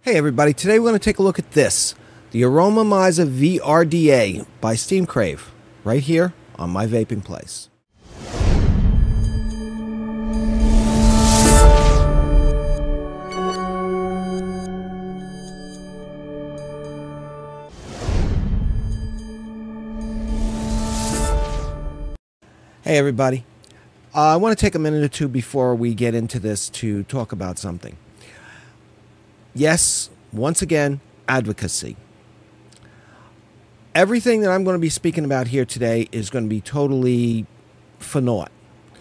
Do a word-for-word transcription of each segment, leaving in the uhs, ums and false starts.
Hey everybody, today we're going to take a look at this, the Aromamizer V R D A by Steam Crave, right here on my vaping place. Hey everybody, uh, I want to take a minute or two before we get into this to talk about something. Yes, once again, advocacy. Everything that I'm going to be speaking about here today is going to be totally for naught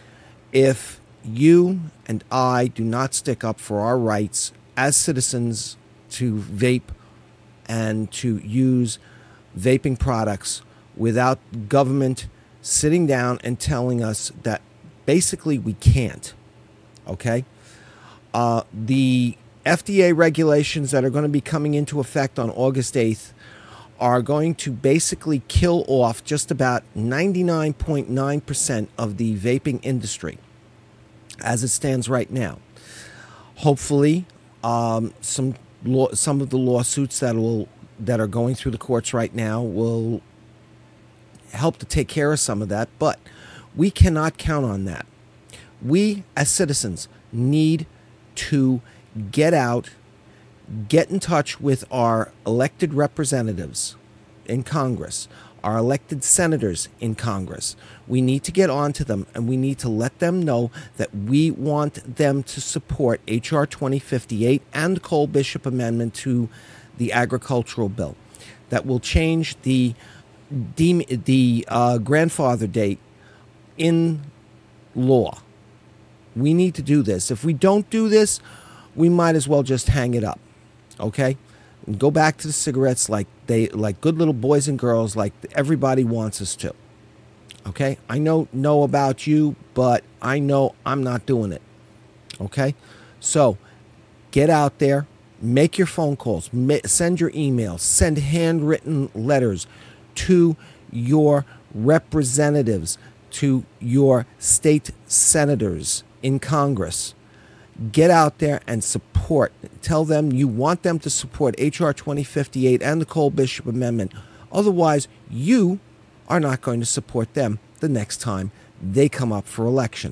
if you and I do not stick up for our rights as citizens to vape and to use vaping products without government sitting down and telling us that basically we can't. Okay? Uh, the F D A regulations that are going to be coming into effect on August eighth are going to basically kill off just about ninety-nine point nine percent of the vaping industry as it stands right now. Hopefully, um, some law, some of the lawsuits that will that are going through the courts right now will help to take care of some of that, but we cannot count on that. We as citizens need to get out, get in touch with our elected representatives in Congress, our elected senators in Congress. We need to get on to them, and we need to let them know that we want them to support H R twenty fifty-eight and the Cole-Bishop Amendment to the agricultural bill that will change the, the uh, grandfather date in law. We need to do this. If we don't do this, we might as well just hang it up, okay? And go back to the cigarettes like they, like good little boys and girls, like everybody wants us to, okay? I know know about you, but I know I'm not doing it, okay? So get out there, make your phone calls, send your emails, send handwritten letters to your representatives, to your state senators in Congress. Get out there and support. Tell them you want them to support H R twenty fifty-eight and the Cole-Bishop Amendment. Otherwise, you are not going to support them the next time they come up for election.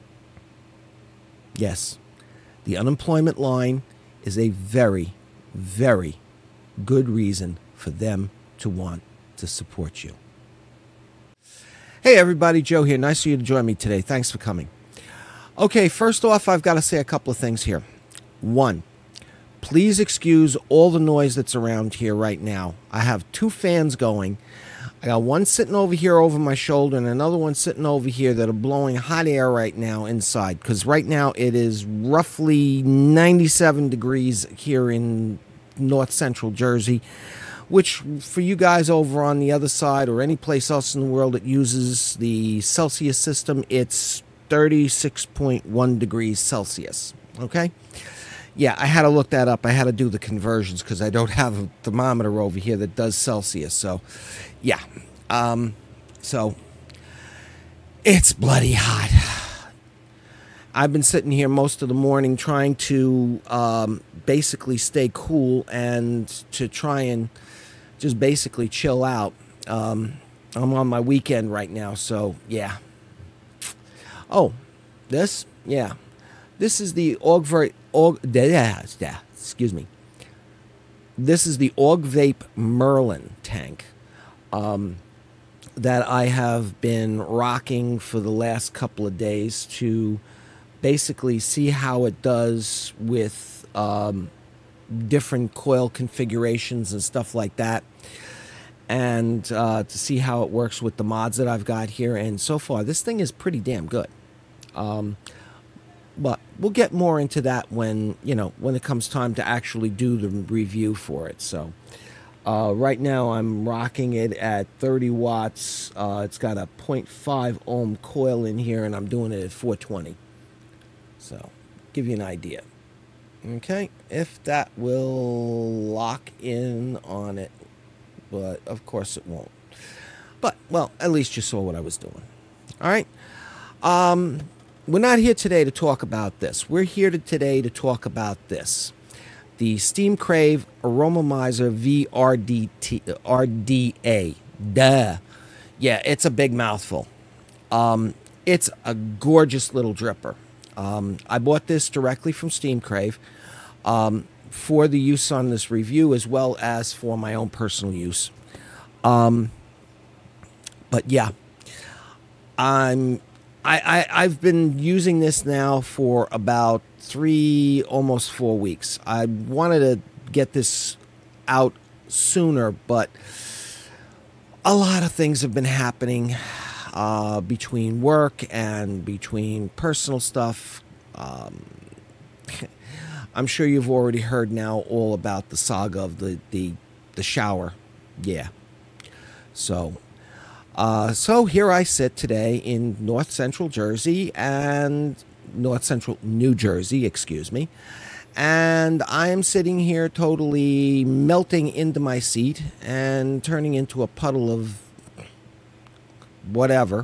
Yes, the unemployment line is a very, very good reason for them to want to support you. Hey everybody, Joe here. Nice of you to join me today. Thanks for coming. Okay, first off, I've got to say a couple of things here. One, please excuse all the noise that's around here right now. I have two fans going. I got one sitting over here over my shoulder and another one sitting over here that are blowing hot air right now inside, because right now it is roughly ninety-seven degrees here in north central Jersey, which for you guys over on the other side or any place else in the world that uses the Celsius system, it's thirty-six point one degrees Celsius. Okay? Yeah, I had to look that up. I had to do the conversions because I don't have a thermometer over here that does Celsius. So, yeah. Um, so, it's bloody hot. I've been sitting here most of the morning trying to um, basically stay cool and to try and just basically chill out. Um, I'm on my weekend right now, so, yeah. Oh, this? Yeah. This is the Org, Org yeah, yeah, excuse me. This is the Org Vape Merlin tank um, that I have been rocking for the last couple of days to basically see how it does with um, different coil configurations and stuff like that, and uh, to see how it works with the mods that I've got here. And so far, this thing is pretty damn good. Um, but we'll get more into that when, you know, when it comes time to actually do the review for it. So, uh, right now I'm rocking it at thirty watts. Uh, it's got a point five ohm coil in here, and I'm doing it at four twenty. So, give you an idea. Okay, if that will lock in on it, but of course it won't. But, well, at least you saw what I was doing. All right. Um, we're not here today to talk about this. We're here to, today to talk about this. the Steam Crave Aromamizer V R D A. Duh. Yeah, it's a big mouthful. Um, it's a gorgeous little dripper. Um, I bought this directly from Steam Crave um, for the use on this review, as well as for my own personal use. Um, but yeah, I'm I, I I've been using this now for about three, almost four weeks. I wanted to get this out sooner, but a lot of things have been happening uh, between work and between personal stuff. Um, I'm sure you've already heard now all about the saga of the the, the shower. Yeah. So, uh, so here I sit today in North Central Jersey and North Central New Jersey, excuse me. And I am sitting here totally melting into my seat and turning into a puddle of whatever,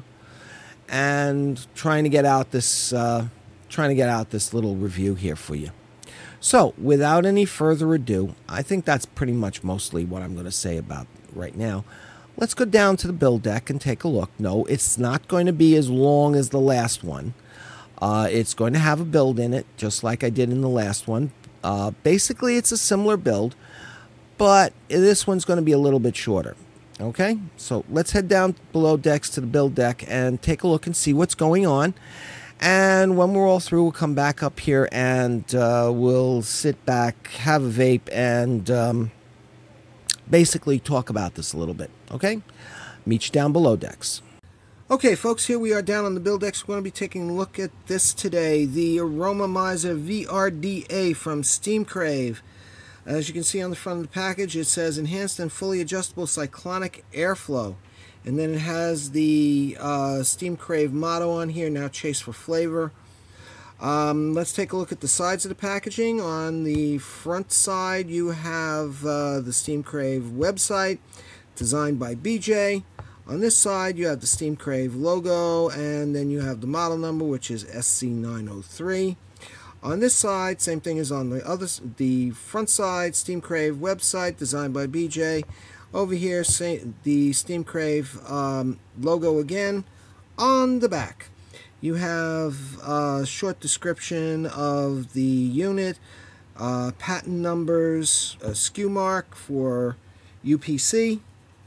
and trying to get out this, uh, trying to get out this little review here for you. So, without any further ado, I think that's pretty much mostly what I'm going to say about right now. Let's go down to the build deck and take a look. No, it's not going to be as long as the last one. Uh, it's going to have a build in it, just like I did in the last one. Uh, basically, it's a similar build, but this one's going to be a little bit shorter. Okay, so let's head down below decks to the build deck and take a look and see what's going on. And when we're all through, we'll come back up here and uh, we'll sit back, have a vape, and um, basically talk about this a little bit. Okay, meet you down below decks. Okay, folks, here we are down on the build decks. We're going to be taking a look at this today, the Aromamizer V R D A from Steam Crave. As you can see on the front of the package, it says Enhanced and Fully Adjustable Cyclonic Airflow. And then it has the uh, Steam Crave motto on here, now chase for flavor. Um, let's take a look at the sides of the packaging. On the front side, you have uh, the Steam Crave website, designed by B J. On this side, you have the Steam Crave logo, and then you have the model number, which is S C nine oh three. On this side, same thing as on the other, the front side, Steam Crave website, designed by B J. Over here, the Steam Crave um, logo again. On the back, you have a short description of the unit, uh, patent numbers, a S K U mark for U P C.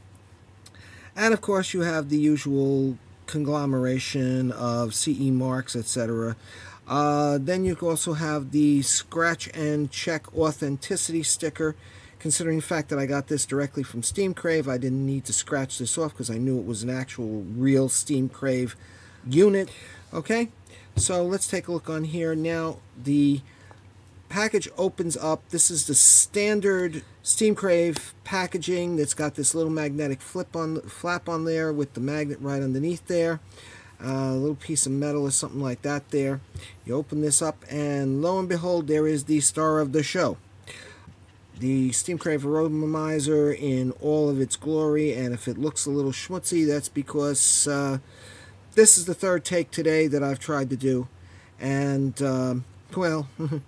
And of course, you have the usual conglomeration of C E marks, et cetera. Uh, then you also have the scratch and check authenticity sticker. Considering the fact that I got this directly from Steam Crave, I didn't need to scratch this off because I knew it was an actual real Steam Crave unit. Okay, so let's take a look on here. Now, the package opens up. This is the standard Steam Crave packaging that's got this little magnetic flip on flap on there with the magnet right underneath there. Uh, a little piece of metal or something like that there. You open this up and lo and behold, there is the star of the show. The Steam Crave Aromamizer in all of its glory, and if it looks a little schmutzy, that's because uh, this is the third take today that I've tried to do. And, um, well...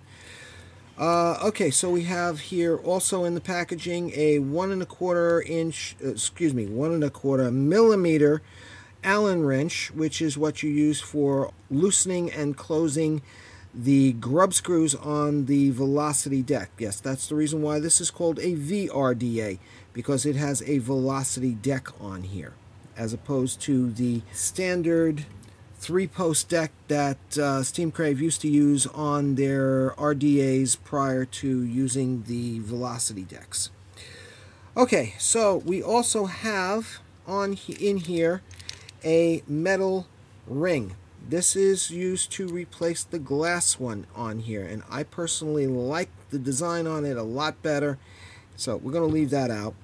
Uh, okay, so we have here also in the packaging a one and a quarter inch, uh, excuse me, one and a quarter millimeter Allen wrench, which is what you use for loosening and closing the grub screws on the velocity deck. Yes, that's the reason why this is called a V R D A, because it has a velocity deck on here, as opposed to the standard three-post deck that uh, Steam Crave used to use on their R D As prior to using the velocity decks. Okay, so we also have on in here a metal ring. This is used to replace the glass one on here, and I personally like the design on it a lot better, so we're going to leave that out.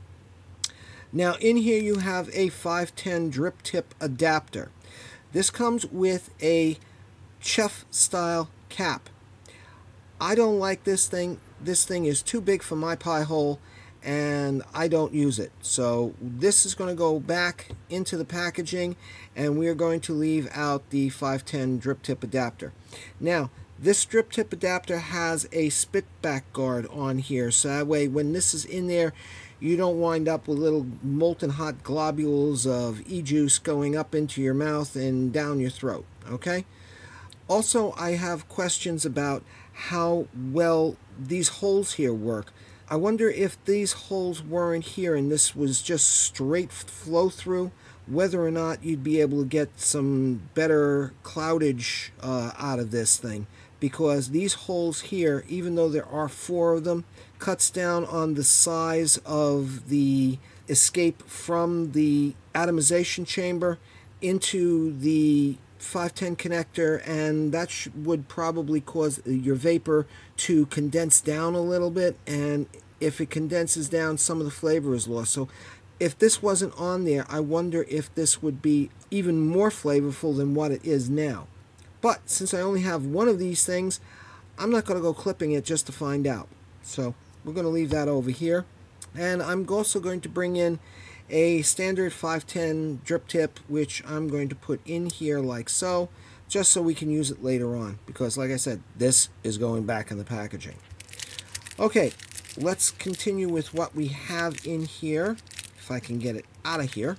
Now in here you have a five ten drip tip adapter. This comes with a chef style cap. I don't like this thing. This thing is too big for my pie hole, and I don't use it. So this is going to go back into the packaging, and we are going to leave out the five ten drip tip adapter. Now, This strip tip adapter has a spit back guard on here, so that way when this is in there, you don't wind up with little molten hot globules of e-juice going up into your mouth and down your throat, okay? Also, I have questions about how well these holes here work. I wonder if these holes weren't here and this was just straight flow through, whether or not you'd be able to get some better cloudage uh, out of this thing. Because these holes here, even though there are four of them, cuts down on the size of the escape from the atomization chamber into the five ten connector, and that sh would probably cause your vapor to condense down a little bit, and if it condenses down, some of the flavor is lost. So if this wasn't on there, I wonder if this would be even more flavorful than what it is now. But since I only have one of these things, I'm not going to go clipping it just to find out. So we're going to leave that over here. And I'm also going to bring in a standard five ten drip tip, which I'm going to put in here like so, just so we can use it later on. Because like I said, this is going back in the packaging. Okay, let's continue with what we have in here, if I can get it out of here.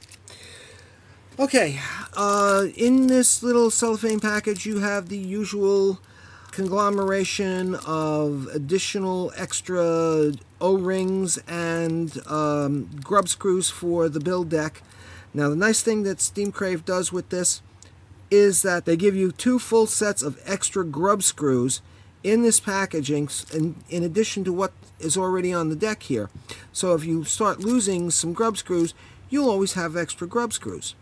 Okay, uh, in this little cellophane package you have the usual conglomeration of additional extra O-rings and um, grub screws for the build deck. Now the nice thing that Steam Crave does with this is that they give you two full sets of extra grub screws in this packaging, in, in addition to what is already on the deck here. So if you start losing some grub screws, you'll always have extra grub screws.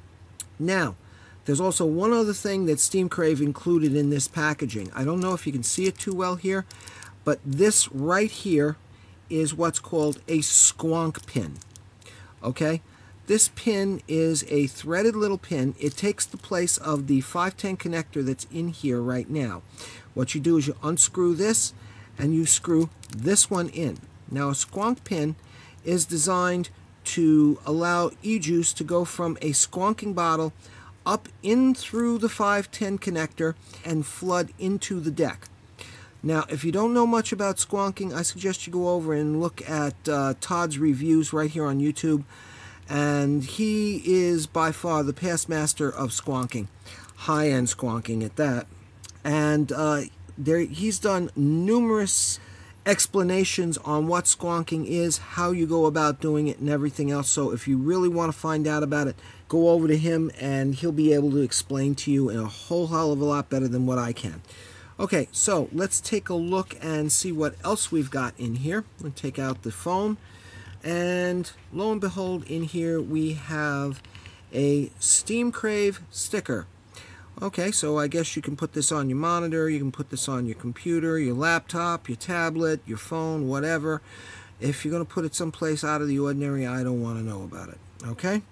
Now, there's also one other thing that Steam Crave included in this packaging. I don't know if you can see it too well here, but this right here is what's called a squonk pin. Okay? This pin is a threaded little pin. It takes the place of the five ten connector that's in here right now. What you do is you unscrew this and you screw this one in. Now, a squonk pin is designed to allow e-juice to go from a squonking bottle up in through the five ten connector and flood into the deck. Now, if you don't know much about squonking, I suggest you go over and look at uh, Todd's reviews right here on YouTube. And he is by far the past master of squonking, high-end squonking at that. And uh, there, he's done numerous explanations on what squonking is, how you go about doing it, and everything else. So if you really want to find out about it, go over to him and he'll be able to explain to you in a whole hell of a lot better than what I can. Okay, so let's take a look and see what else we've got in here. We'll take out the phone, and lo and behold, in here we have a Steam Crave sticker. Okay, so I guess you can put this on your monitor, you can put this on your computer, your laptop, your tablet, your phone, whatever. If you're going to put it someplace out of the ordinary, I don't want to know about it. Okay?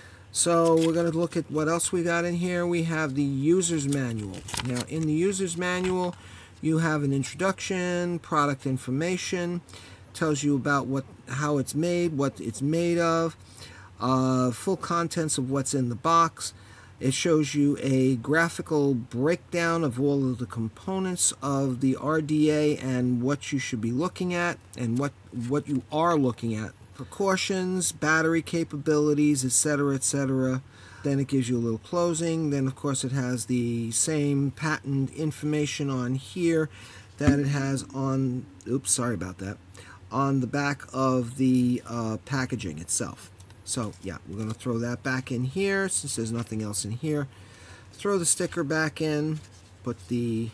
So we're going to look at what else we got in here. We have the user's manual. Now, in the user's manual, you have an introduction, product information, tells you about what, how it's made, what it's made of, uh, full contents of what's in the box. It shows you a graphical breakdown of all of the components of the R D A and what you should be looking at and what, what you are looking at. Precautions, battery capabilities, et cetera, et cetera. Then it gives you a little closing. Then, of course, it has the same patent information on here that it has on, oops, sorry about that, on the back of the uh, packaging itself. So, yeah, we're going to throw that back in here since there's nothing else in here. Throw the sticker back in, put the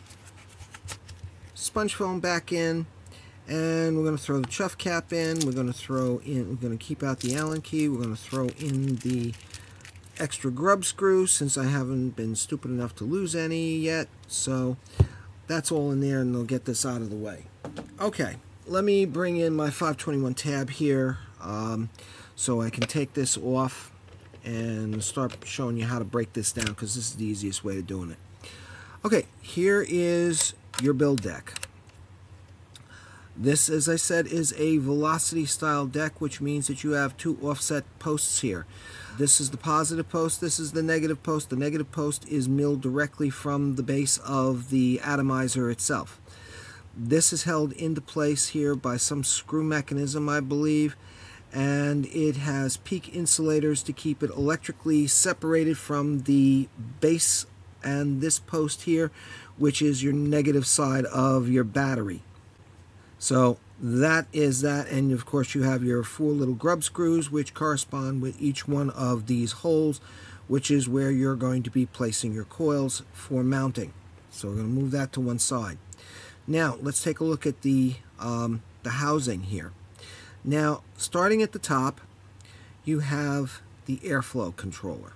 sponge foam back in, and we're going to throw the chuff cap in. We're going to throw in, we're going to keep out the Allen key. We're going to throw in the extra grub screw since I haven't been stupid enough to lose any yet. So, that's all in there, and they'll get this out of the way. Okay, let me bring in my five twenty-one tab here. Um, So I can take this off and start showing you how to break this down, because this is the easiest way of doing it. Okay, here is your build deck. This, as I said, is a velocity style deck, which means that you have two offset posts here. This is the positive post, this is the negative post. The negative post is milled directly from the base of the atomizer itself. This is held into place here by some screw mechanism, I believe, and it has peak insulators to keep it electrically separated from the base and this post here, which is your negative side of your battery. So that is that, and of course you have your four little grub screws which correspond with each one of these holes, which is where you're going to be placing your coils for mounting. So we're going to move that to one side. Now let's take a look at the um, the housing here. Now, starting at the top, you have the airflow controller.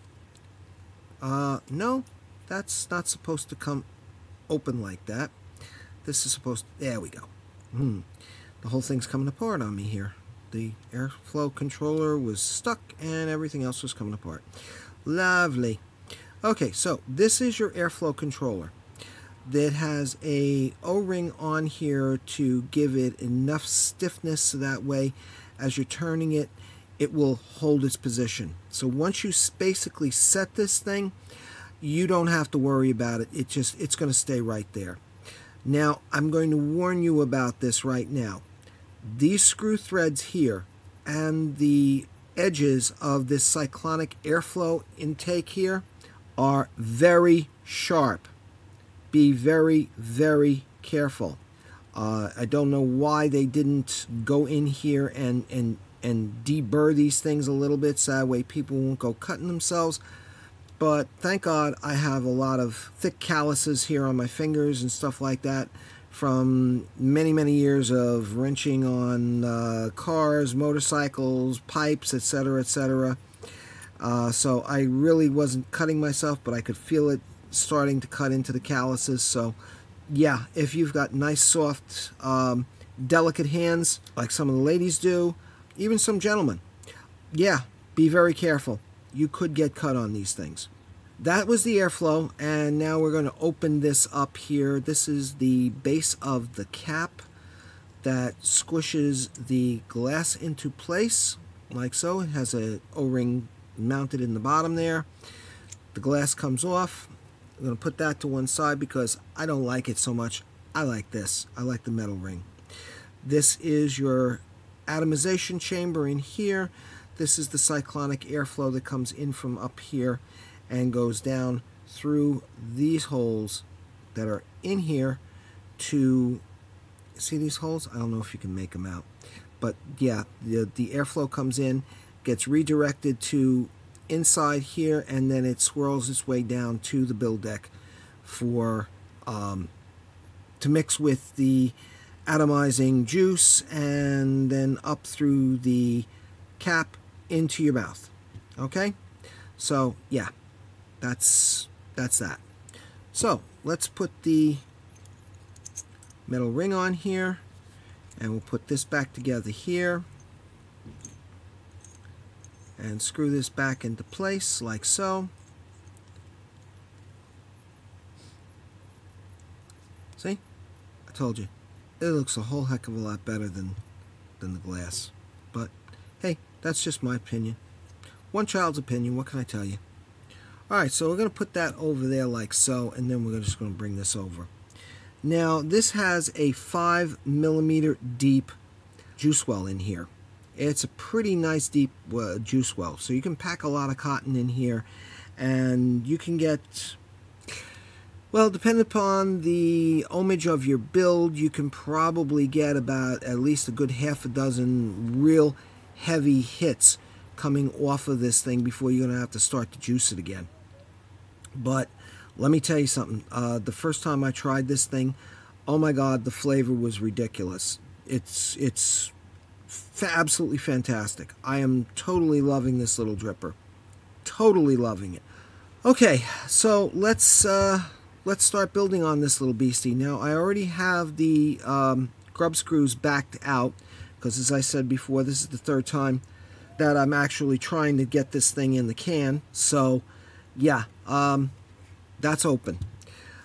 Uh, no, that's not supposed to come open like that. This is supposed to, there we go. Hmm. The whole thing's coming apart on me here. The airflow controller was stuck and everything else was coming apart. Lovely. Okay, so this is your airflow controller that has a O-ring on here to give it enough stiffness so that way as you're turning it, it will hold its position. So once you basically set this thing, you don't have to worry about it. It just, it's going to stay right there. Now, I'm going to warn you about this right now. These screw threads here and the edges of this cyclonic airflow intake here are very sharp. Be very, very careful. Uh, I don't know why they didn't go in here and, and, and deburr these things a little bit so that way people won't go cutting themselves. But thank God I have a lot of thick calluses here on my fingers and stuff like that from many, many years of wrenching on uh, cars, motorcycles, pipes, et cetera, et cetera. Uh, so I really wasn't cutting myself, but I could feel it starting to cut into the calluses. So yeah, if you've got nice, soft, um, delicate hands like some of the ladies do, even some gentlemen, yeah, be very careful. You could get cut on these things. That was the airflow, and now we're going to open this up here. This is the base of the cap that squishes the glass into place, like so. It has a O-ring mounted in the bottom there. The glass comes off. I'm going to put that to one side because I don't like it so much. I like this. I like the metal ring. This is your atomization chamber in here. This is the cyclonic airflow that comes in from up here and goes down through these holes that are in here to, see these holes? I don't know if you can make them out. But yeah, the, the airflow comes in, gets redirected to inside here, and then it swirls its way down to the build deck for um, to mix with the atomizing juice and then up through the cap into your mouth. Okay, so yeah, that's that's that. So let's put the metal ring on here, and we'll put this back together here and screw this back into place like so. See, I told you, it looks a whole heck of a lot better than than the glass, but hey, that's just my opinion. One child's opinion, what can I tell you? Alright, so we're going to put that over there like so, and then we're just going to bring this over. Now, this has a five millimeter deep juice well in here. It's a pretty nice deep uh, juice well, so you can pack a lot of cotton in here, and you can get, well, depending upon the ohmage of your build, you can probably get about at least a good half a dozen real heavy hits coming off of this thing before you're going to have to start to juice it again. But let me tell you something. Uh, the first time I tried this thing, oh my God, the flavor was ridiculous. It's it's fa absolutely fantastic. I am totally loving this little dripper. Totally loving it. Okay, so let's uh, let's start building on this little beastie. Now, I already have the um, grub screws backed out because, as I said before, this is the third time that I'm actually trying to get this thing in the can. So yeah, um, that's open.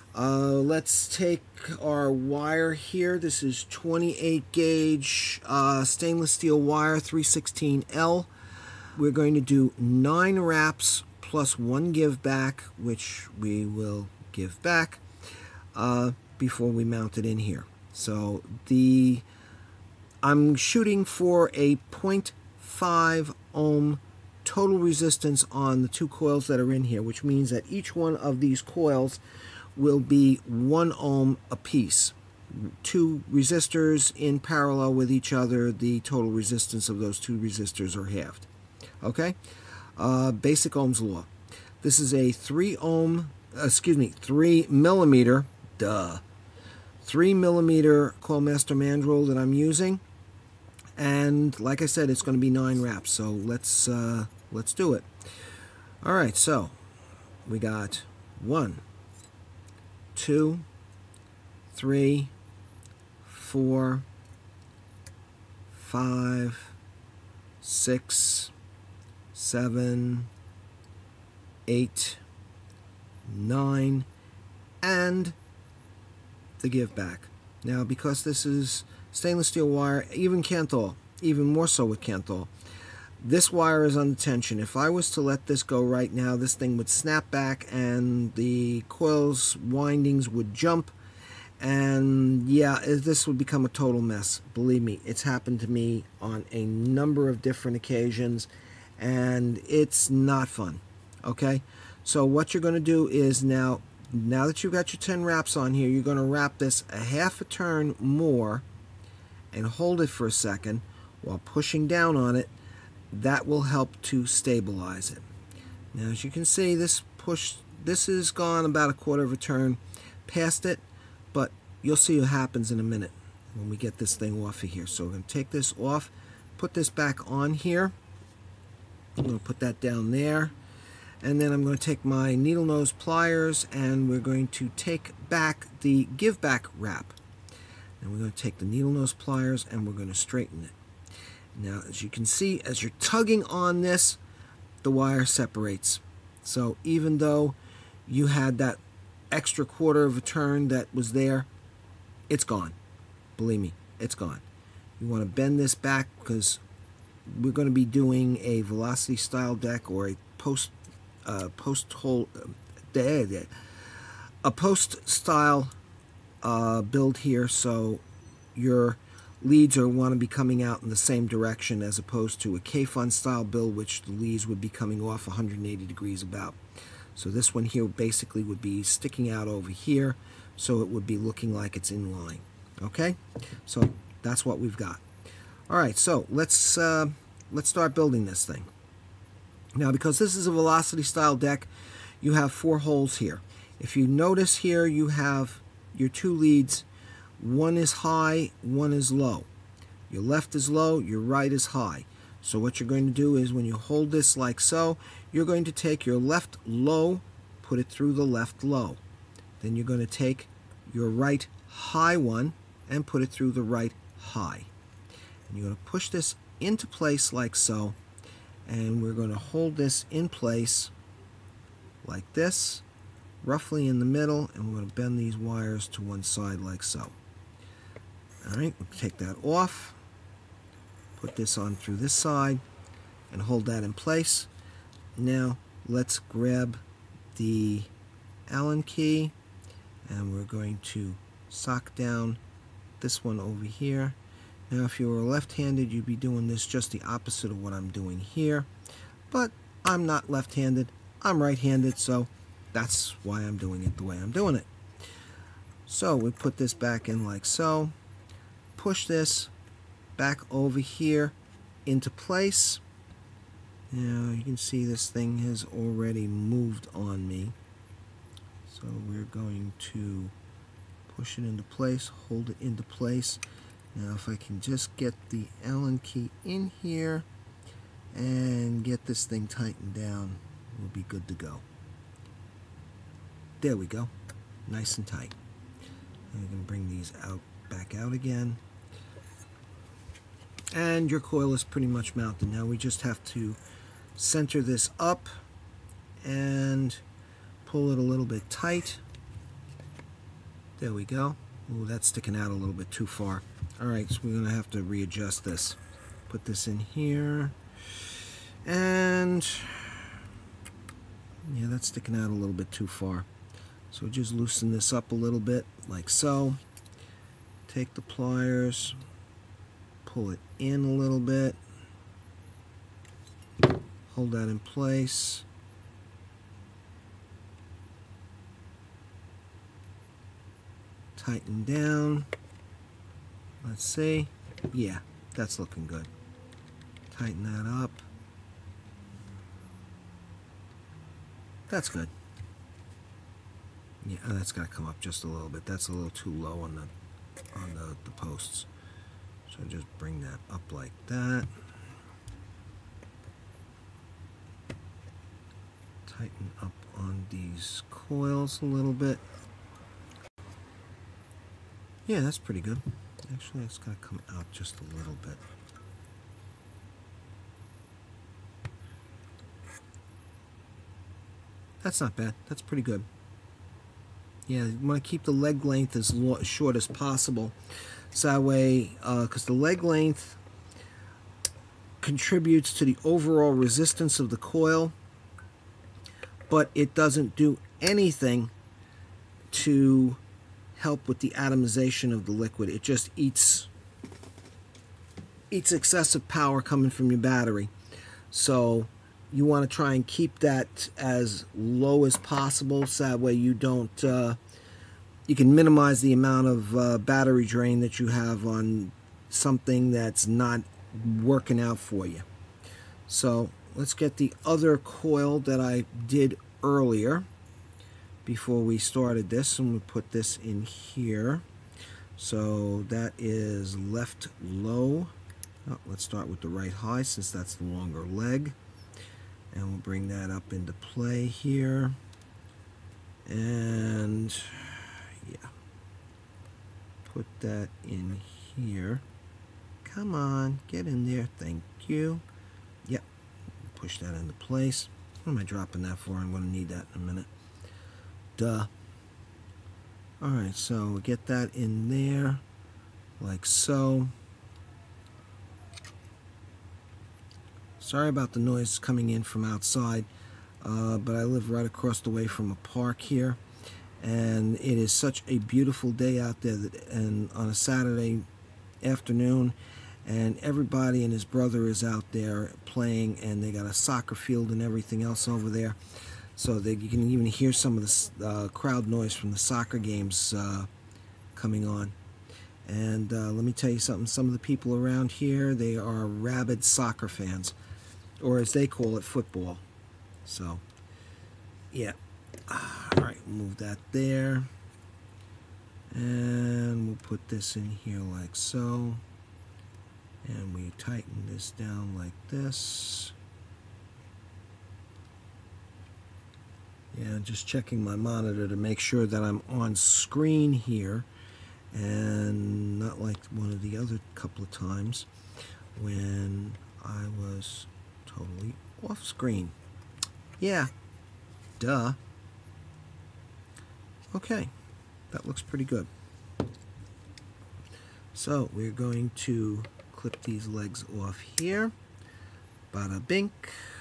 Uh, let's take our wire here. This is twenty-eight gauge uh, stainless steel wire, three sixteen L. We're going to do nine wraps plus one give back, which we will give back uh, before we mount it in here. So the I'm shooting for a zero point five ohm total resistance on the two coils that are in here, which means that each one of these coils will be one ohm apiece. Two resistors in parallel with each other, the total resistance of those two resistors are halved. Okay? Uh, basic Ohm's law. This is a three ohm, uh, excuse me, three millimeter, duh, three millimeter Coilmaster mandrel that I'm using. And like I said, it's going to be nine wraps, so let's, uh, let's do it. All right, so we got one, two, three, four, five, six, seven, eight, nine, and the give back. Now, because this is stainless steel wire, even Kanthal, even more so with Kanthal, this wire is under tension. If I was to let this go right now, this thing would snap back and the coil's windings would jump, and yeah, this would become a total mess. Believe me, it's happened to me on a number of different occasions, and it's not fun. Okay, so what you're going to do is now, now that you've got your ten wraps on here, you're going to wrap this a half a turn more and hold it for a second while pushing down on it. That will help to stabilize it. Now, as you can see, this push, this has gone about a quarter of a turn past it, but you'll see what happens in a minute when we get this thing off of here. So we're going to take this off, put this back on here. I'm going to put that down there, and then I'm going to take my needle nose pliers and we're going to take back the give back wrap. And we're going to take the needle nose pliers and we're going to straighten it. Now, as you can see, as you're tugging on this, the wire separates. So even though you had that extra quarter of a turn that was there, it's gone. Believe me, it's gone. You want to bend this back because we're going to be doing a velocity style deck or a post uh, post hole uh, a post style uh, build here. So your leads are want to be coming out in the same direction as opposed to a K-Fun style build, which the leads would be coming off one hundred eighty degrees about. So this one here basically would be sticking out over here, so it would be looking like it's in line. Okay, so that's what we've got. All right, so let's uh, let's start building this thing. Now, because this is a velocity style deck, you have four holes here. If you notice here, you have your two leads. One is high, one is low. Your left is low, your right is high. So what you're going to do is when you hold this like so, you're going to take your left low, put it through the left low. Then you're going to take your right high one and put it through the right high. And you're going to push this into place like so, and we're going to hold this in place like this, roughly in the middle, and we're going to bend these wires to one side like so. Alright, we'll take that off, put this on through this side, and hold that in place. Now, let's grab the Allen key, and we're going to sock down this one over here. Now, if you were left-handed, you'd be doing this just the opposite of what I'm doing here. But I'm not left-handed, I'm right-handed, so that's why I'm doing it the way I'm doing it. So, we put this back in like so. Push this back over here into place. Now you can see this thing has already moved on me. So we're going to push it into place, hold it into place. Now if I can just get the Allen key in here and get this thing tightened down, we'll be good to go. There we go. Nice and tight. And we can bring these out back out again. And your coil is pretty much mounted. Now we just have to center this up and pull it a little bit tight. There we go. Ooh, that's sticking out a little bit too far. Alright, so we're going to have to readjust this. Put this in here. And yeah, that's sticking out a little bit too far. So just loosen this up a little bit, like so. Take the pliers, pull it in a little bit. Hold that in place. Tighten down. Let's see. Yeah, that's looking good. Tighten that up. That's good. Yeah, that's got to come up just a little bit. That's a little too low on the on the, the posts. So just bring that up like that. Tighten up on these coils a little bit. Yeah, that's pretty good. Actually, it's got to come out just a little bit. That's not bad. That's pretty good. Yeah, you want to keep the leg length as short as possible. So that way, because uh, the leg length contributes to the overall resistance of the coil, but it doesn't do anything to help with the atomization of the liquid. It just eats, eats excessive power coming from your battery. So you want to try and keep that as low as possible, so that way you don't, uh, you can minimize the amount of uh, battery drain that you have on something that's not working out for you. So let's get the other coil that I did earlier before we started this, and we put this in here. So that is left low. Oh, let's start with the right high, since that's the longer leg. And we'll bring that up into play here. And yeah, put that in here. Come on, get in there. Thank you. Yep, push that into place. What am I dropping that for? I'm going to need that in a minute. Duh. Alright, so we'll get that in there, like so. Sorry about the noise coming in from outside, uh, but I live right across the way from a park here, and it is such a beautiful day out there that, and on a Saturday afternoon, and everybody and his brother is out there playing, and they got a soccer field and everything else over there, so that you can even hear some of the uh, crowd noise from the soccer games uh, coming on. And uh, let me tell you something, some of the people around here, they are rabid soccer fans, or as they call it, football. So yeah, alright, move that there, and we'll put this in here like so, and we tighten this down like this. Yeah, just checking my monitor to make sure that I'm on screen here, and not like one of the other couple of times when I was totally off screen. Yeah, duh. Okay, that looks pretty good. So we're going to clip these legs off here. Bada bink.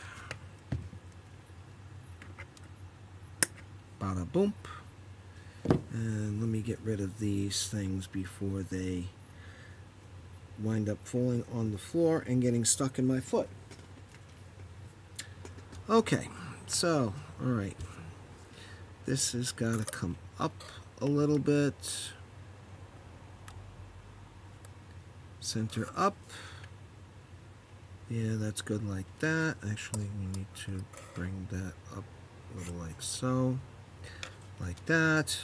Bada boom. And let me get rid of these things before they wind up falling on the floor and getting stuck in my foot. Okay, so, alright. This has got to come up a little bit. Center up. Yeah, that's good like that. Actually, we need to bring that up a little like so. Like that.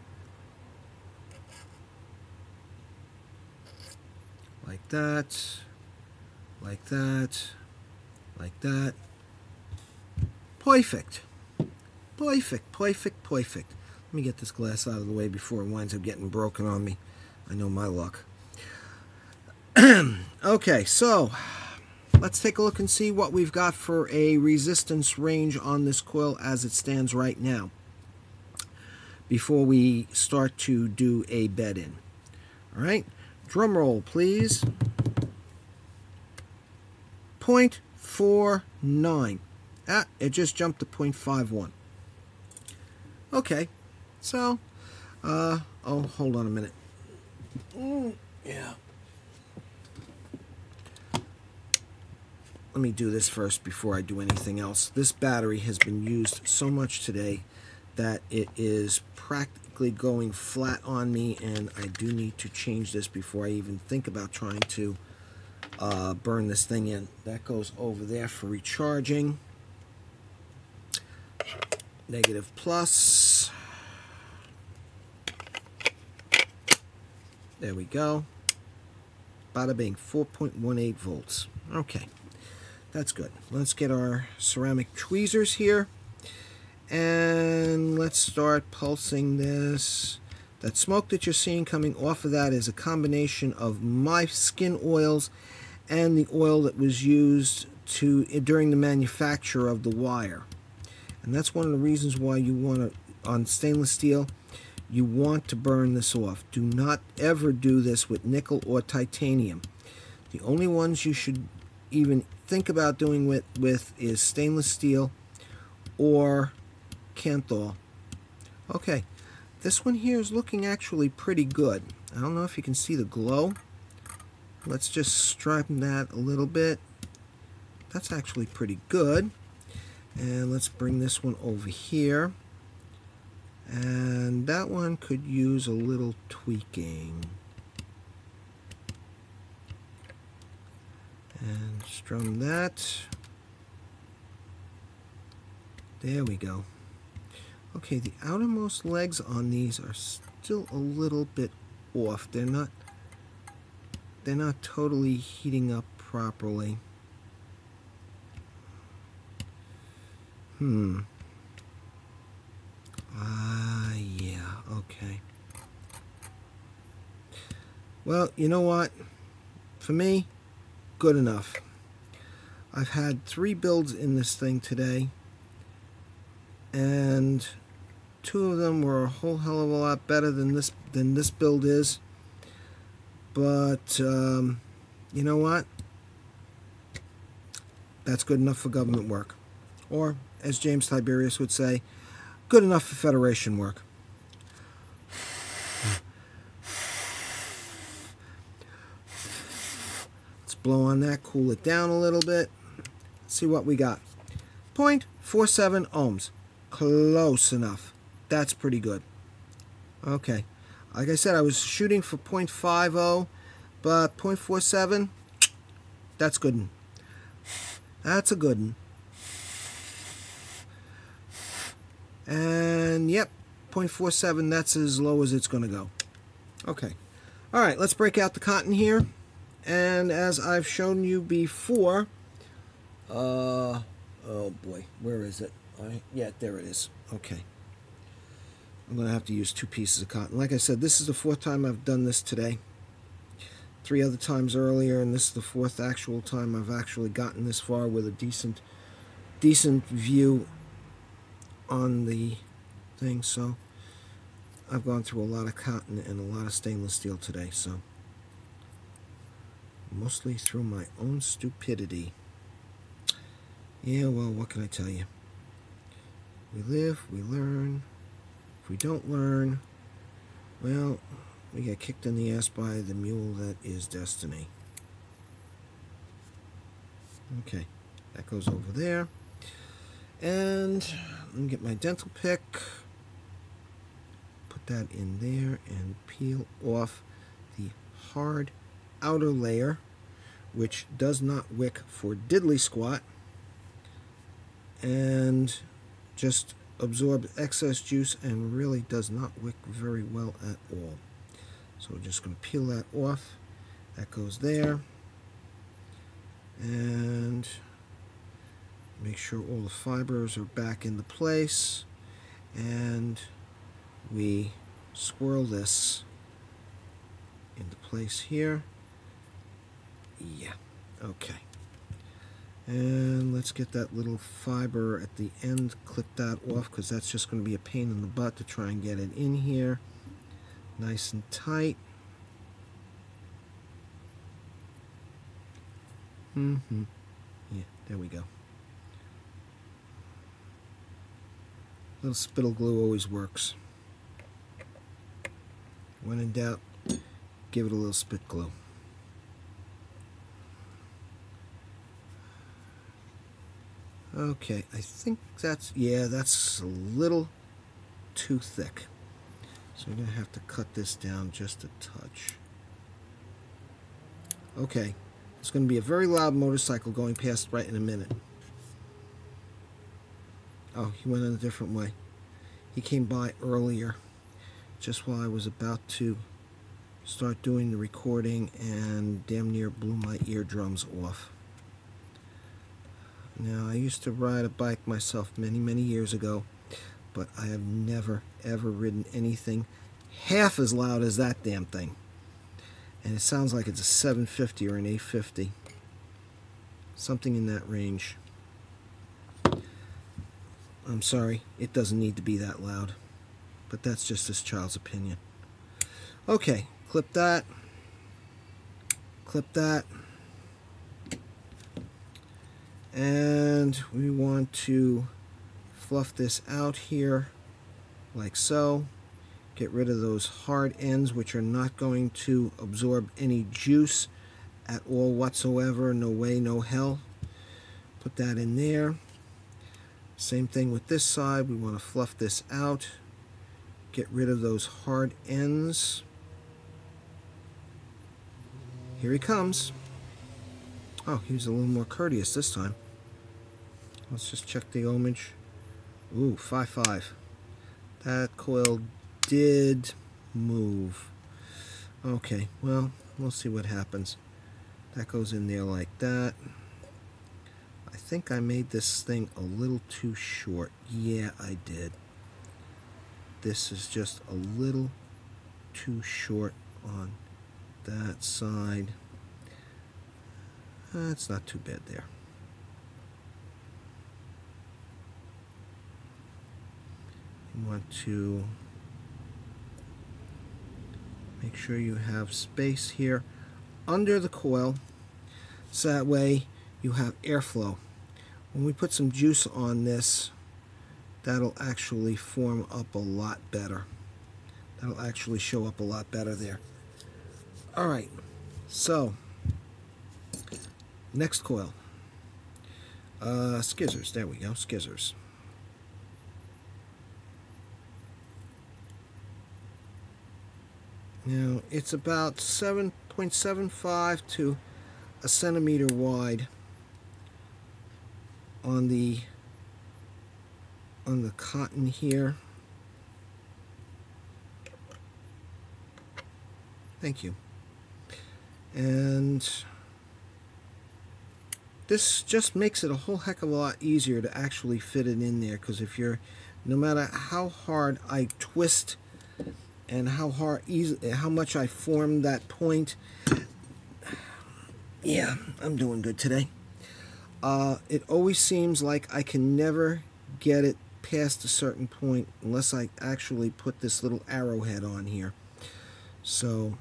Like that. Like that. Like that. Perfect. Perfect, perfect, perfect. Let me get this glass out of the way before it winds up getting broken on me. I know my luck. Okay, so let's take a look and see what we've got for a resistance range on this coil as it stands right now. before we start to do a bed in. All right, drum roll, please. zero point four nine. Ah, it just jumped to zero point five one. Okay, so, uh, oh, hold on a minute. Mm, yeah. Let me do this first before I do anything else. This battery has been used so much today that it is practically going flat on me, and I do need to change this before I even think about trying to uh, burn this thing in. That goes over there for recharging. Negative plus. There we go. Bada bing, four point one eight volts. Okay. That's good. Let's get our ceramic tweezers here, and let's start pulsing this. That smoke that you're seeing coming off of that is a combination of my skin oils and the oil that was used to during the manufacture of the wire. And that's one of the reasons why you want to, on stainless steel, you want to burn this off. Do not ever do this with nickel or titanium. The only ones you should even think about doing with, with is stainless steel or Kanthal. Okay, this one here is looking actually pretty good. I don't know if you can see the glow. Let's just straighten that a little bit. That's actually pretty good. And let's bring this one over here. And that one could use a little tweaking. And strum that. There we go. Okay, the outermost legs on these are still a little bit off. They're not they're not totally heating up properly. Hmm. Ah, yeah, okay. Well, you know what? For me, good enough. I've had three builds in this thing today, and two of them were a whole hell of a lot better than this than this build is. But um, you know what? That's good enough for government work, or as James Tiberius would say, good enough for Federation work. Let's blow on that, cool it down a little bit. Let's see what we got. zero point four seven ohms. Close enough. That's pretty good. Okay. Like I said, I was shooting for zero point five oh, but zero point four seven, that's good one. That's a good one. And yep, zero point four seven, that's as low as it's going to go. Okay. All right, let's break out the cotton here. And as I've shown you before, uh, oh boy, where is it? I, yeah, there it is. Okay. I'm going to have to use two pieces of cotton. Like I said, this is the fourth time I've done this today. Three other times earlier, and this is the fourth actual time I've actually gotten this far with a decent, decent view on the thing. So I've gone through a lot of cotton and a lot of stainless steel today. So mostly through my own stupidity. Yeah, well, what can I tell you? We live, we learn. If we don't learn, well, we get kicked in the ass by the mule that is destiny. Okay, that goes over there. And let me get my dental pick. Put that in there and peel off the hard outer layer, which does not wick for diddly squat, and just absorb excess juice and really does not wick very well at all. So we're just going to peel that off. That goes there. And make sure all the fibers are back into place. And we swirl this into place here. Yeah, okay. And let's get that little fiber at the end, clip that off, because that's just going to be a pain in the butt to try and get it in here. Nice and tight. Mm-hmm. Yeah, there we go. Little spittle glue always works. When in doubt, give it a little spit glue. Okay, I think that's, yeah, that's a little too thick. So I'm going to have to cut this down just a touch. Okay, it's going to be a very loud motorcycle going past right in a minute. Oh, he went in a different way. He came by earlier, just while I was about to start doing the recording, and damn near blew my eardrums off. Now, I used to ride a bike myself many, many years ago, but I have never, ever ridden anything half as loud as that damn thing. And it sounds like it's a seven fifty or an eight fifty. Something in that range. I'm sorry, it doesn't need to be that loud. But that's just this child's opinion. Okay, clip that. Clip that. And we want to fluff this out here like so. Get rid of those hard ends which are not going to absorb any juice at all whatsoever. No way, no hell. Put that in there. Same thing with this side. We want to fluff this out. Get rid of those hard ends. Here he comes. Oh, he was a little more courteous this time. Let's just check the ohmage. Ooh, five five. That coil did move. Okay, well, we'll see what happens. That goes in there like that. I think I made this thing a little too short. Yeah, I did. This is just a little too short on that side. That's not too bad there. You want to make sure you have space here under the coil, so that way you have airflow. When we put some juice on this, that'll actually form up a lot better. That'll actually show up a lot better there. Alright, so next coil. Uh, skizzers, there we go, skizzers. Now, it's about seven point seven five to a centimeter wide on the on the cotton here. Thank you. And this just makes it a whole heck of a lot easier to actually fit it in there, because if you're, no matter how hard I twist and how hard, easy, how much I form that point, yeah, I'm doing good today. Uh, it always seems like I can never get it past a certain point unless I actually put this little arrowhead on here. So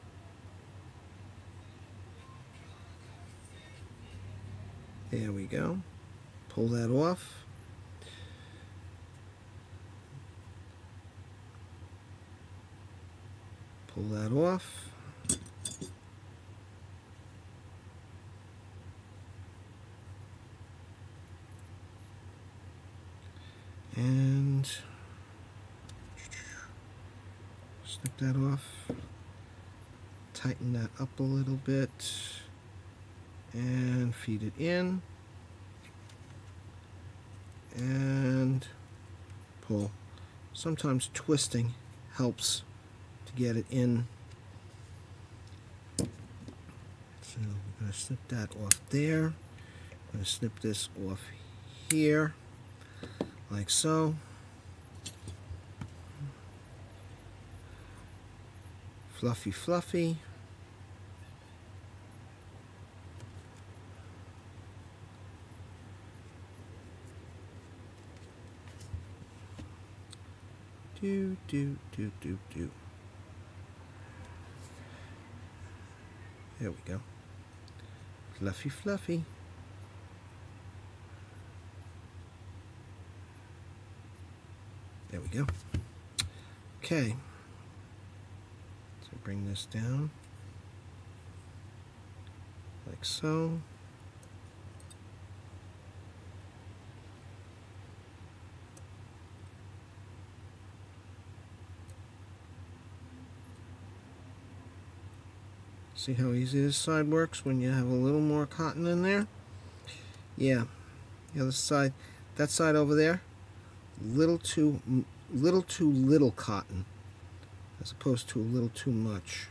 there we go. Pull that off. Pull that off. And snip that off. Tighten that up a little bit. And feed it in. And pull. Sometimes twisting helps to get it in. So we're going to snip that off there. I'm going to snip this off here, like so. Fluffy, fluffy. Do, do, do, do, do. There we go. Fluffy, fluffy. There we go. Okay. So bring this down like so. See how easy this side works when you have a little more cotton in there? Yeah. The other side, that side over there, little too, little too little cotton, as opposed to a little too much.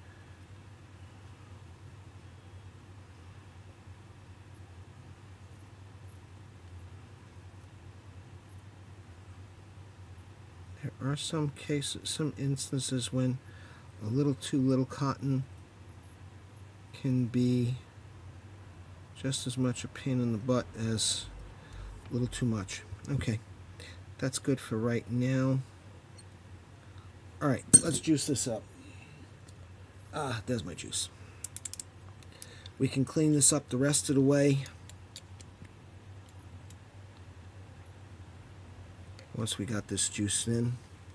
There are some cases, some instances when a little too little cotton can be just as much a pain in the butt as a little too much. Okay, that's good for right now. Alright, let's juice this up. Ah, there's my juice. We can clean this up the rest of the way once we got this juice in.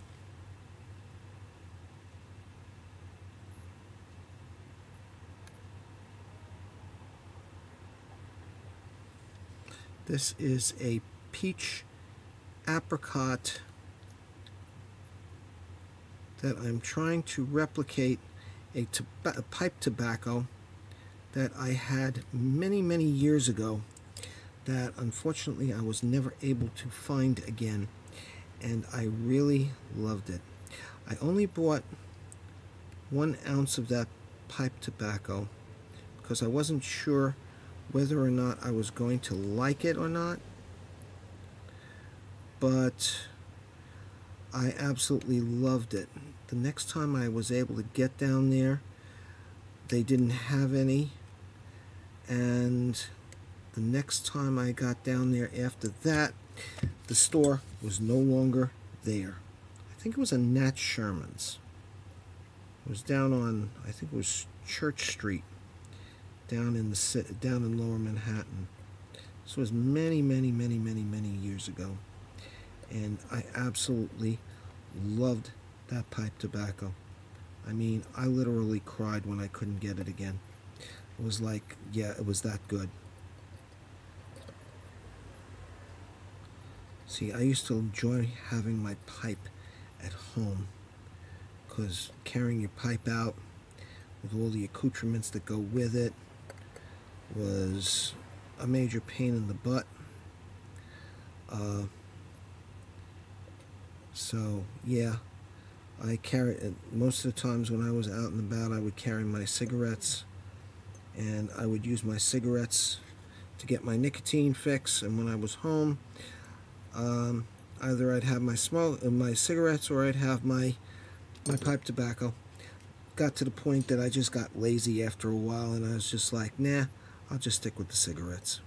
This is a peach apricot that I'm trying to replicate a, a pipe tobacco that I had many, many years ago that unfortunately I was never able to find again, and I really loved it. I only bought one ounce of that pipe tobacco because I wasn't sure whether or not I was going to like it or not, but I absolutely loved it. The next time I was able to get down there, they didn't have any, and the next time I got down there after that, the store was no longer there. I think it was a Nat Sherman's. It was down on, I think it was Church Street, down in the down in Lower Manhattan. This was many, many, many, many, many years ago, and I absolutely loved that pipe tobacco. I mean, I literally cried when I couldn't get it again. It was like, yeah, it was that good. See, I used to enjoy having my pipe at home, because carrying your pipe out with all the accoutrements that go with it was a major pain in the butt. Uh, so yeah, I carry it most of the times when I was out and about. I would carry my cigarettes, and I would use my cigarettes to get my nicotine fix. And when I was home, um, either I'd have my smoke, uh, my cigarettes, or I'd have my my pipe tobacco. Got to the point that I just got lazy after a while, and I was just like, nah, I'll just stick with the cigarettes.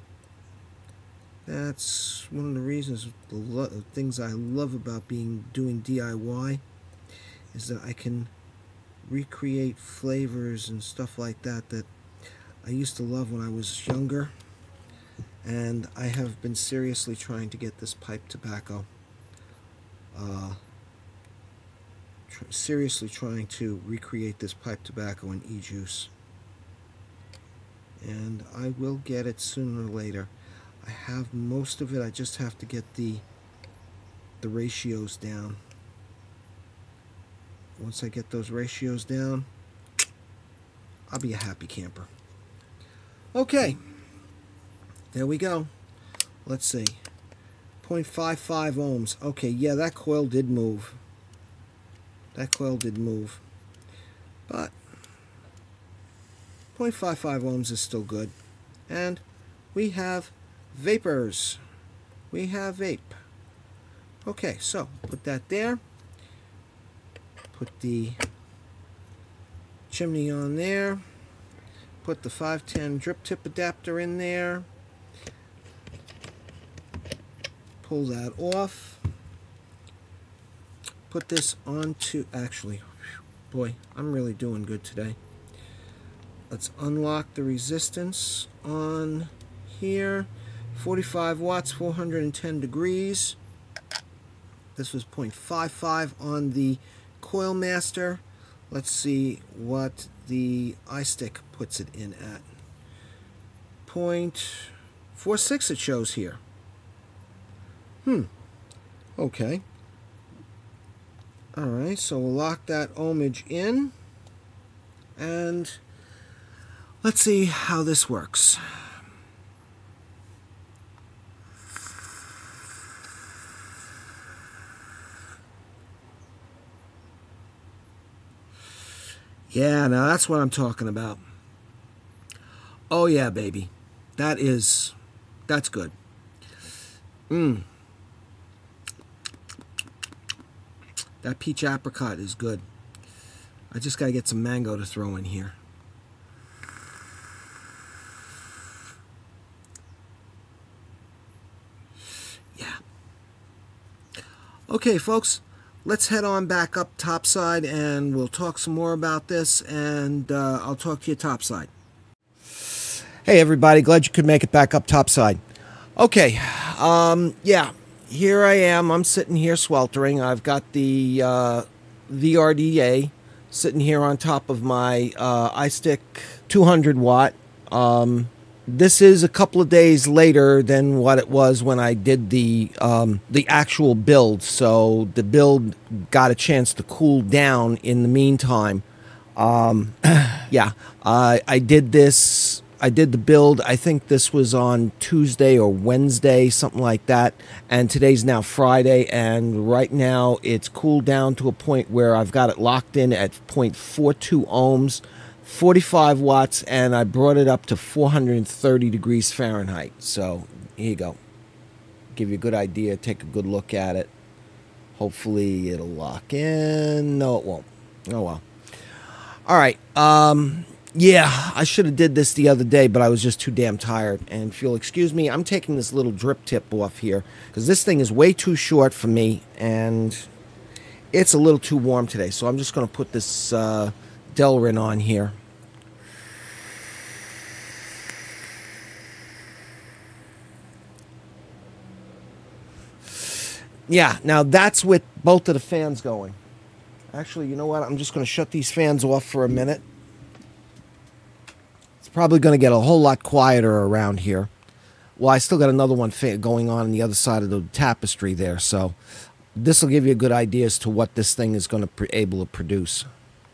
That's one of the reasons, the lo things I love about being doing D I Y, is that I can recreate flavors and stuff like that that I used to love when I was younger. And I have been seriously trying to get this pipe tobacco, uh, tr seriously trying to recreate this pipe tobacco in e-juice. And I will get it sooner or later. I have most of it. I just have to get the the ratios down. Once I get those ratios down, I'll be a happy camper. Okay, there we go. Let's see, zero point five five ohms. Okay, yeah, that coil did move. That coil did move, but zero point five five ohms is still good. And we have vapors. We have vape. Okay, so put that there. Put the chimney on there. Put the five ten drip tip adapter in there. Pull that off. put this onto, actually, boy, I'm really doing good today. Let's unlock the resistance on here. forty-five watts, four hundred ten degrees. This was zero point five five on the Coil Master. Let's see what the iStick puts it in at. zero point four six it shows here. Hmm. Okay. Alright, so we'll lock that ohmage in. And let's see how this works. Yeah, now that's what I'm talking about. Oh yeah, baby. That is, that's good. Mmm. That peach apricot is good. I just gotta get some mango to throw in here. Yeah. Okay, folks. Let's head on back up topside and we'll talk some more about this, and uh, I'll talk to you topside. Hey everybody, glad you could make it back up topside. Okay, um, yeah, here I am. I'm sitting here sweltering. I've got the uh, V R D A sitting here on top of my uh, iStick two hundred watt. Um, This is a couple of days later than what it was when I did the um, the actual build, so the build got a chance to cool down in the meantime. Um, yeah, I I did this. I did the build. I think this was on Tuesday or Wednesday, something like that. And today's now Friday, and right now it's cooled down to a point where I've got it locked in at zero point four two ohms. forty-five watts, and I brought it up to four hundred thirty degrees Fahrenheit. So here you go. Give you a good idea. Take a good look at it. Hopefully it'll lock in. No, it won't. Oh well. All right. Um, yeah, I should have did this the other day, but I was just too damn tired. And if you'll excuse me, I'm taking this little drip tip off here because this thing is way too short for me, and it's a little too warm today. So I'm just going to put this uh, Delrin on here. Yeah, now that's with both of the fans going. Actually, you know what? I'm just going to shut these fans off for a minute. It's probably going to get a whole lot quieter around here. Well, I still got another one going on on the other side of the tapestry there, so this will give you a good idea as to what this thing is going to be able to produce.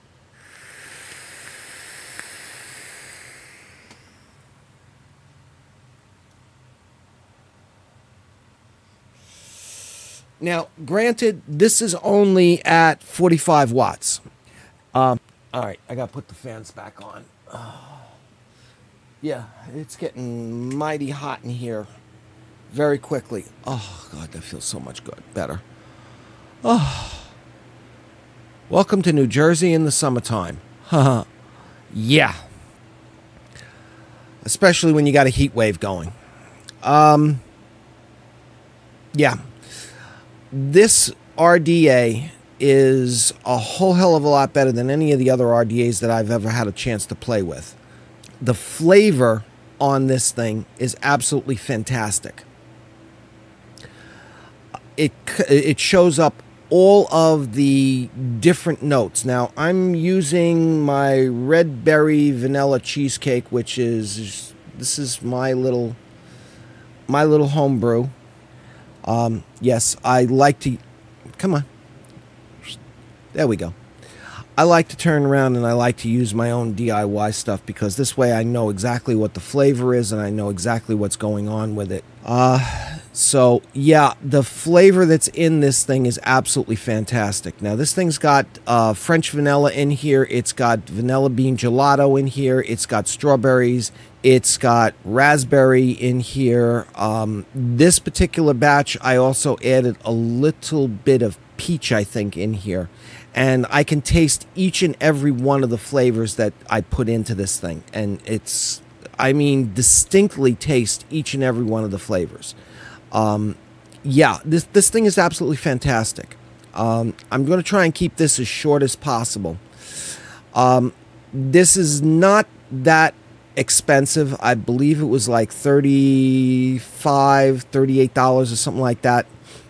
Now, granted, this is only at forty-five watts. Um, all right, I got to put the fans back on. Oh, yeah, it's getting mighty hot in here very quickly. Oh, God, that feels so much good. Better. Oh. Welcome to New Jersey in the summertime. Haha. Yeah. Especially when you got a heat wave going. Um, yeah. This R D A is a whole hell of a lot better than any of the other R D As that I've ever had a chance to play with. The flavor on this thing is absolutely fantastic. It, it shows up all of the different notes. Now, I'm using my red berry vanilla cheesecake, which is, this is my little, my little homebrew. Um, yes, I like to, come on, there we go. I like to turn around and I like to use my own D I Y stuff because this way I know exactly what the flavor is and I know exactly what's going on with it. Uh, so, yeah, the flavor that's in this thing is absolutely fantastic. Now, this thing's got uh, French vanilla in here. It's got vanilla bean gelato in here. It's got strawberries. It's got raspberry in here. Um, this particular batch, I also added a little bit of peach, I think, in here. And I can taste each and every one of the flavors that I put into this thing. And it's, I mean, distinctly taste each and every one of the flavors. Um, yeah, this, this thing is absolutely fantastic. Um, I'm going to try and keep this as short as possible. Um, this is not that expensive. I believe it was like thirty-five dollars, thirty-eight dollars or something like that,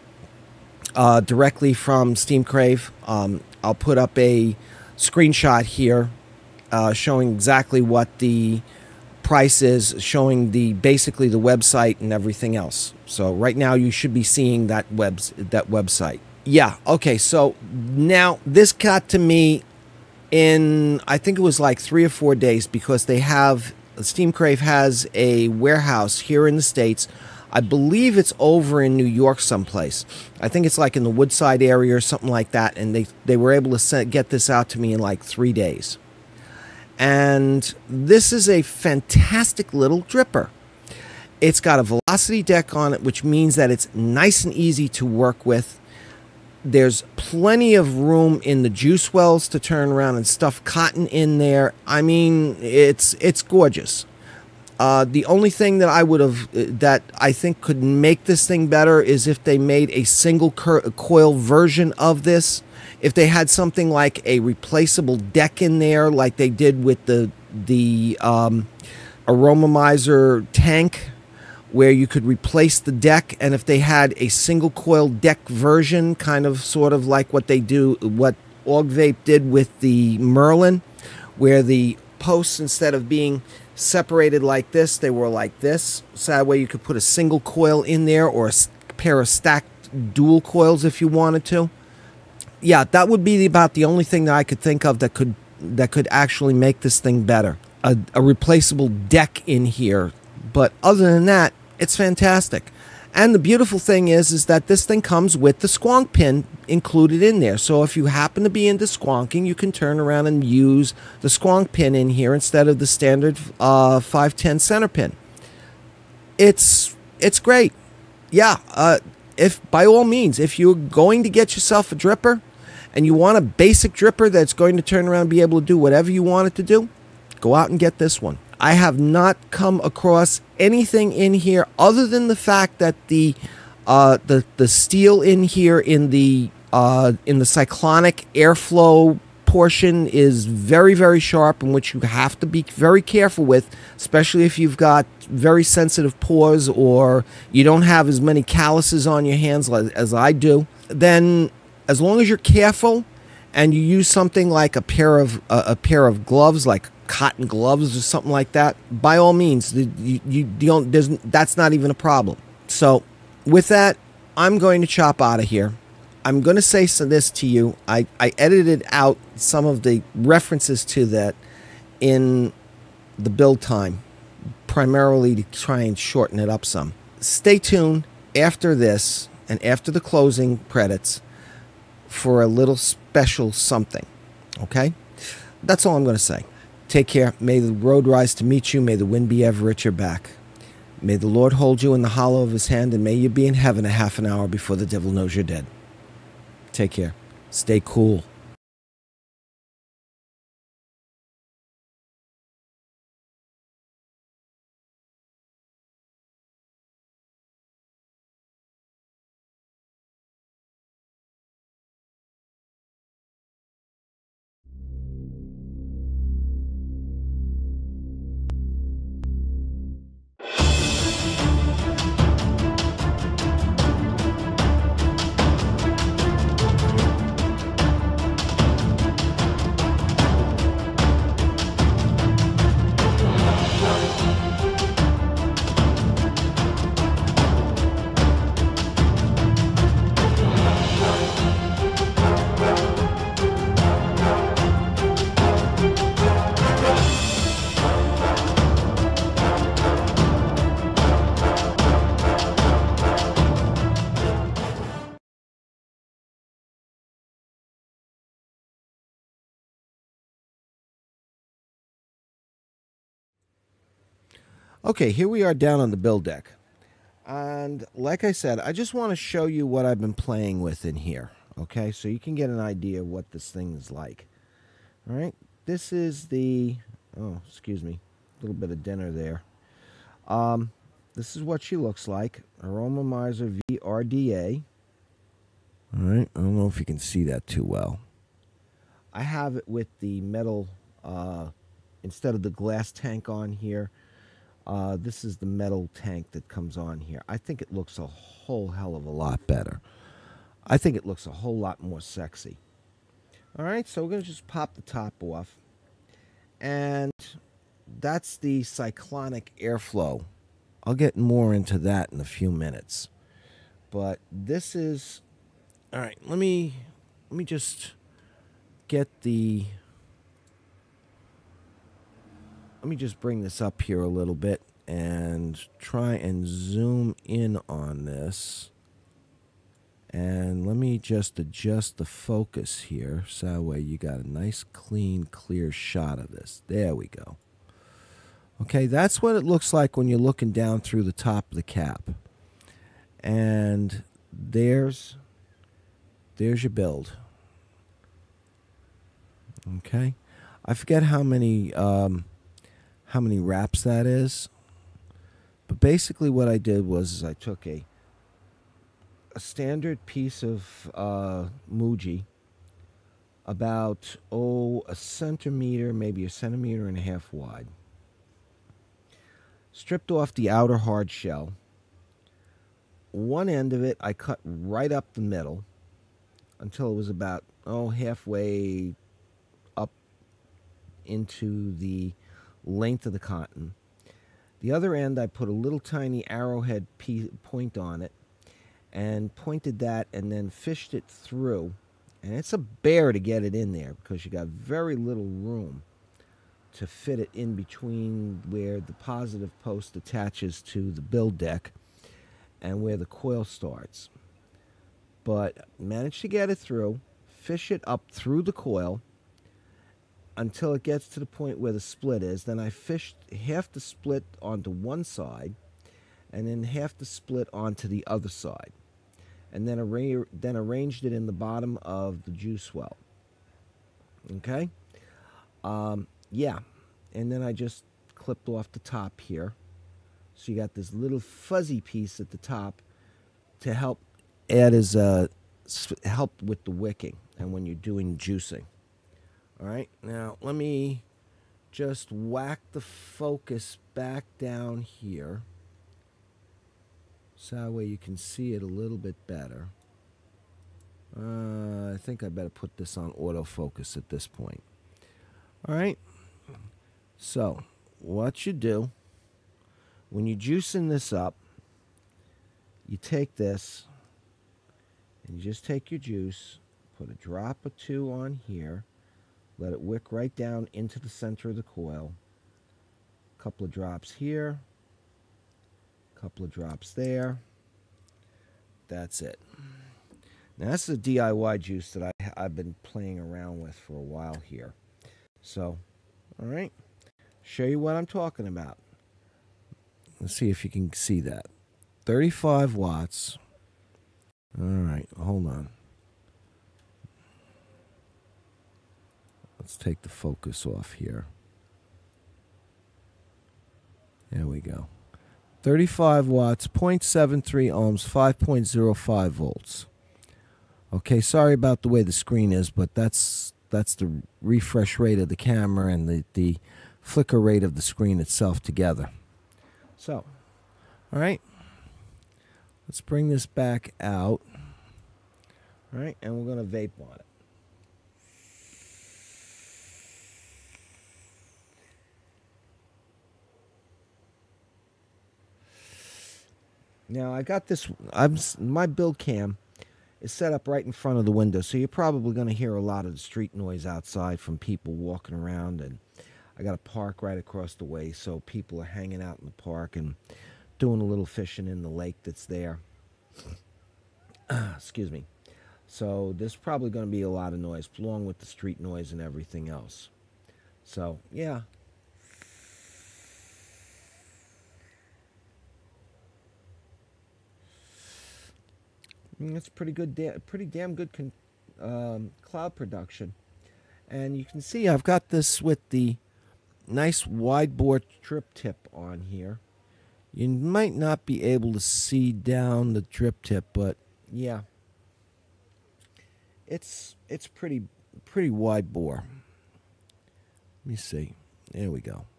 uh, directly from Steam Crave. Um, I'll put up a screenshot here uh, showing exactly what the price is, showing the basically the website and everything else. So right now you should be seeing that webs that website. Yeah, okay, so now this got to me in, I think it was like three or four days, because they have, Steam Crave has a warehouse here in the States. I believe it's over in New York someplace. I think it's like in the Woodside area or something like that, and they, they were able to send, get this out to me in like three days. And this is a fantastic little dripper. It's got a velocity deck on it, which means that it's nice and easy to work with. There's plenty of room in the juice wells to turn around and stuff cotton in there. I mean, it's it's gorgeous. Uh, the only thing that I would have, that I think could make this thing better, is if they made a single coil version of this. If they had something like a replaceable deck in there, like they did with the the um, Aromamizer tank, where you could replace the deck, and if they had a single coil deck version, kind of sort of like what they do, what Org Vape did with the Merlin, where the posts, instead of being separated like this, they were like this, so that way you could put a single coil in there, or a pair of stacked dual coils if you wanted to. Yeah, that would be about the only thing that I could think of that could that could actually make this thing better. A, a replaceable deck in here. But other than that, it's fantastic. And the beautiful thing is, is that this thing comes with the squonk pin included in there. So if you happen to be into squonking, you can turn around and use the squonk pin in here instead of the standard uh, five ten center pin. It's it's great. Yeah, uh, if by all means, if you're going to get yourself a dripper and you want a basic dripper that's going to turn around and be able to do whatever you want it to do, go out and get this one. I have not come across anything in here other than the fact that the uh, the the steel in here in the uh, in the cyclonic airflow portion is very very sharp, in which you have to be very careful with, especially if you've got very sensitive pores or you don't have as many calluses on your hands as I do. Then, as long as you're careful and you use something like a pair of uh, a pair of gloves, like cotton gloves or something like that, by all means, you, you, you don't, there's, that's not even a problem. So with that, I'm going to chop out of here. I'm going to say this to you. I, I edited out some of the references to that in the build time, primarily to try and shorten it up some. Stay tuned after this and after the closing credits for a little special something. Okay? That's all I'm going to say. Take care. May the road rise to meet you. May the wind be ever at your back. May the Lord hold you in the hollow of his hand, and may you be in heaven a half an hour before the devil knows you're dead. Take care. Stay cool. Okay, here we are down on the build deck. And like I said, I just want to show you what I've been playing with in here. Okay, so you can get an idea of what this thing is like. All right, this is the, oh, excuse me, a little bit of dinner there. Um, this is what she looks like. Aromamizer V R D A. All right, I don't know if you can see that too well. I have it with the metal, uh, instead of the glass tank on here, uh, this is the metal tank that comes on here. I think it looks a whole hell of a lot better. I think it looks a whole lot more sexy. All right, so we're going to just pop the top off. And that's the cyclonic airflow. I'll get more into that in a few minutes. But this is... All right, let me let me just get the... Let me just bring this up here a little bit and try and zoom in on this. And let me just adjust the focus here so that way you got a nice, clean, clear shot of this. There we go. Okay, that's what it looks like when you're looking down through the top of the cap. And there's, there's your build. Okay, I forget how many, um, how many wraps that is. But basically what I did was is I took a a standard piece of uh, Muji, about, oh, a centimeter, maybe a centimeter and a half wide. Stripped off the outer hard shell. One end of it I cut right up the middle until it was about, oh, halfway up into the length of the cotton. The other end I put a little tiny arrowhead point on it and pointed that and then fished it through. And it's a bear to get it in there because you got very little room to fit it in between where the positive post attaches to the build deck and where the coil starts. But managed to get it through, fish it up through the coil until it gets to the point where the split is. Then I fished half the split onto one side and then half the split onto the other side. And then, arra then arranged it in the bottom of the juice well. Okay? Um, yeah. And then I just clipped off the top here. So you got this little fuzzy piece at the top to help add as a, help with the wicking and when you're doing juicing. All right? Now, let me just whack the focus back down here. So that way you can see it a little bit better. Uh, I think I better put this on autofocus at this point. All right. So what you do when you're juicing this up, you take this and you just take your juice, put a drop or two on here, let it wick right down into the center of the coil. A couple of drops here. Couple of drops there. That's it. Now that's a D I Y juice that I, I've been playing around with for a while here. So, all right. Show you what I'm talking about. Let's see if you can see that. thirty-five watts. All right, hold on. Let's take the focus off here. There we go. thirty-five watts, zero point seven three ohms, five point zero five volts. Okay, sorry about the way the screen is, but that's that's the refresh rate of the camera and the, the flicker rate of the screen itself together. So, all right, let's bring this back out. All right, and we're going to vape on it. Now I got this. I'm my build cam is set up right in front of the window, so you're probably going to hear a lot of the street noise outside from people walking around. And I got a park right across the way, so people are hanging out in the park and doing a little fishing in the lake that's there. Excuse me. So there's probably going to be a lot of noise, along with the street noise and everything else. So yeah. It's pretty good, da pretty damn good con um, cloud production. And you can see I've got this with the nice wide bore drip tip on here. You might not be able to see down the drip tip, but yeah. it's it's pretty pretty wide bore. Let me see. There we go.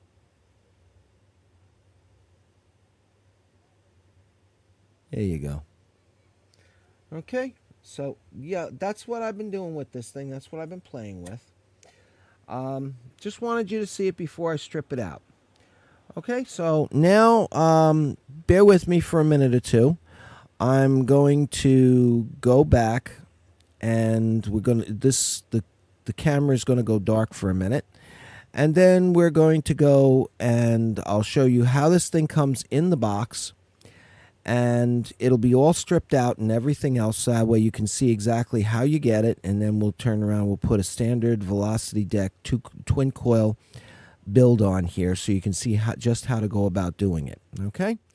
There you go. Okay, so yeah, that's what I've been doing with this thing. That's what I've been playing with. Um, just wanted you to see it before I strip it out. Okay, so now um, bear with me for a minute or two. I'm going to go back, and we're going to this the the camera is going to go dark for a minute, and then we're going to go and I'll show you how this thing comes in the box. And it'll be all stripped out and everything else, so that way you can see exactly how you get it. And then we'll turn around, we'll put a standard Velocity Deck two, twin coil build on here, so you can see how, just how to go about doing it. Okay,